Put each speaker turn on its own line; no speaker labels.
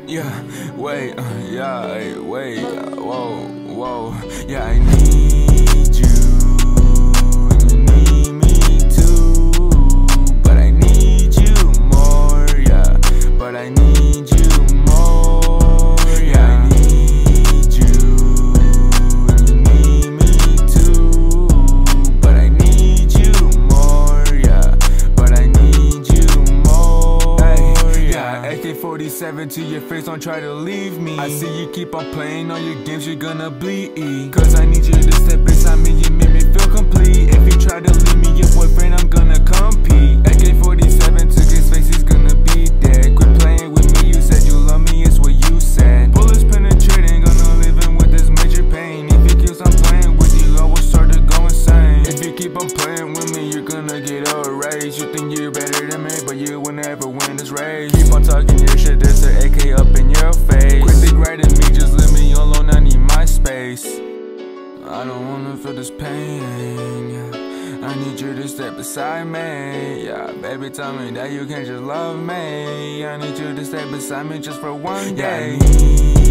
Yeah, wait, yeah, wait, whoa, whoa, yeah, I need you, and you need me too, but I need you more, yeah, but I need you more, yeah, I need you, and you need me too, but I need you more, yeah, but I need you more, hey, yeah, AK-47 to your face, don't try to leave me. I see you keep on playing all your games, you're gonna bleed. Cause I need you to step beside me, you make me feel complete. If you try to leave me your boyfriend, I'm gonna compete. AK-47 took his face, he's gonna be dead. Quit playing with me, you said you love me, it's what you said. Bullets penetrating, gonna live in with this major pain. If you keep on playing with you, I will start to go insane. If you keep on playing with me, you're gonna get outraged. You think you're better than me, but you will never win this race. Keep on talking your shit, there's an AK up in your face. Quit degrading me, just leave me alone, I need my space. I don't wanna feel this pain, yeah. I need you to step beside me, yeah. Baby, tell me that you can't just love me. I need you to stay beside me just for one day.